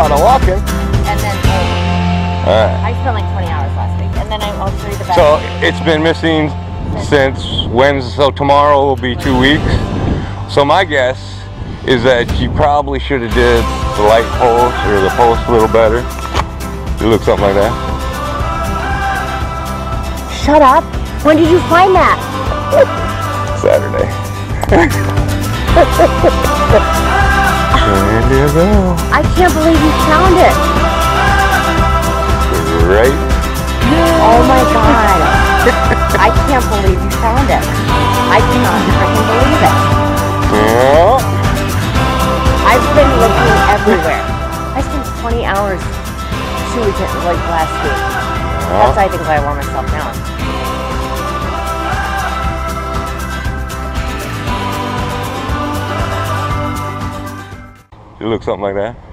lot of walking. And then I spent like 20 hours last week. And then I'll show you the back. So it's been missing since Wednesday, so tomorrow will be 2 weeks. So my guess is that you probably should have did the light post or the post a little better. It looks something like that. Shut up. When did you find that? Saturday. There you go. I can't believe you found it. Right? Oh my God. I can't believe you found it. I cannot freaking believe it. Yeah. I've been looking everywhere. I spent 20 hours 2 weekends, like last week. That's, I think, why I wore myself down. It looks something like that.